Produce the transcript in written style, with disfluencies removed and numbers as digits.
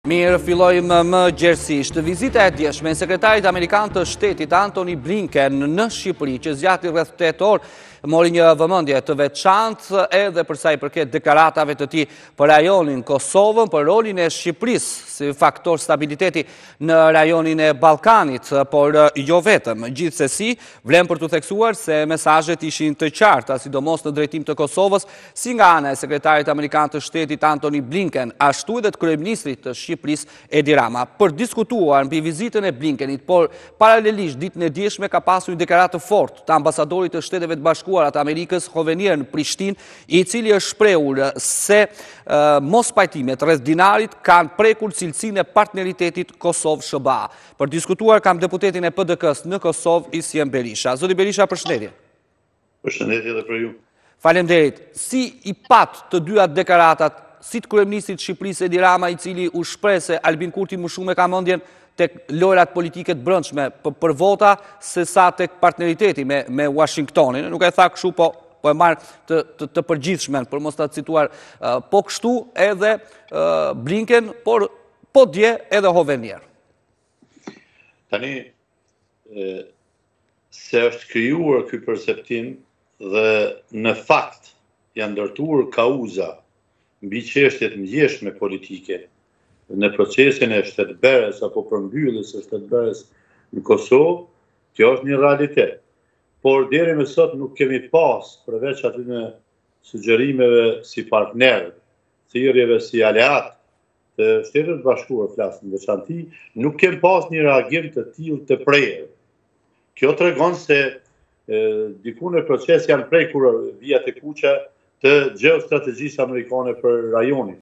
Mirë, fillojmë më gjerësisht. Vizita e djeshme e sekretarit Amerikan të Shtetit Antony Blinken në Shqipëri, që zgjati rreth 8 orë, mori një vëmendje të veçantë edhe për sa i përket deklaratave të tij për rajonin Kosovën, për rolin e Shqipërisë si faktor stabiliteti në rajonin e Ballkanit, por jo vetëm. Gjithsesi, vlen për të theksuar se mesazhet ishin të qarta, sidomos në drejtim të Kosovës, si nga ana e sekretarit Amerikan të Shtetit Antony Blinken, ashtu edhe të kryeministrit të Shqipërisë Edi Rama. Për diskutuar mbi vizitën e Blinkenit, por paralelisht ditën e djeshme ka pasur një deklaratë të fortë të ambasadorit të Shteteve të Bashkuara të Amerikës Hovenier në Prishtinë, i cili është shprehur se mos pajtimet rreth dinarit kanë prekur cilësinë e partneritetit Kosovë-SBA. Për diskutuar kam deputetin e PDK-s në Kosovë, Isjem Berisha. Zoti Berisha, përshëndetje. Përshëndetje edhe për ju. Faleminderit. Si i pat të dyja deklaratat, si të kryeministrit Shqipërisë Edi Rama, i cili u shpreh se Albin Kurti më shumë e ka mendjen tek lojrat politike të brendshme për vota se sa tek partneriteti me Washingtonin. Nuk e tha kështu, po e marr të përgjithshmen për mos ta cituar, po kështu edhe Blinken, por po dje edhe Hovenier. Tani se është krijuar ky perceptim dhe në fakt janë ndërtuar kauza mbi çështjet ndjeshme politike në procesin e shtetbërës apo përmbylljes së shtetbërës në Kosovë, kjo është një realitet. Por deri më sot nuk kemi pas, përveç atyre sugjerimeve si partner, thirrjeve si aleat të Shteteve të Bashkuara flasin veçanti, nuk kemi pas një reagim të tillë të prerë. Kjo tregon se diku në proces janë prekur vijat e kuqe të gjeostrategjisë amerikane për rajonin.